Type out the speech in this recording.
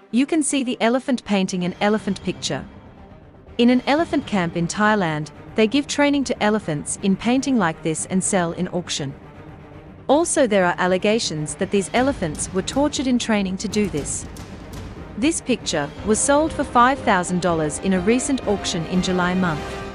You can see the elephant painting an elephant picture. In an elephant camp in Thailand, they give training to elephants in painting like this and sell in auction. Also, there are allegations that these elephants were tortured in training to do this. This picture was sold for $5,000 in a recent auction in July month.